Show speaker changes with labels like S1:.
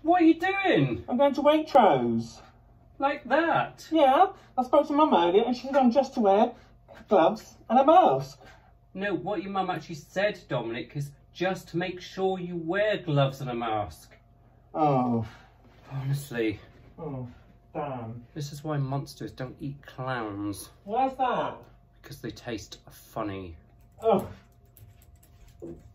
S1: What are you doing?
S2: I'm going to Waitrose.
S1: Like that?
S2: Yeah, I spoke to Mum earlier and she said I'm just to wear gloves and a mask.
S1: No, what your mum actually said, Dominic, is just make sure you wear gloves and a mask.
S2: Oh.
S1: Honestly.
S2: Oh, damn.
S1: This is why monsters don't eat clowns.
S2: Why's that?
S1: Because they taste funny.
S2: Oh.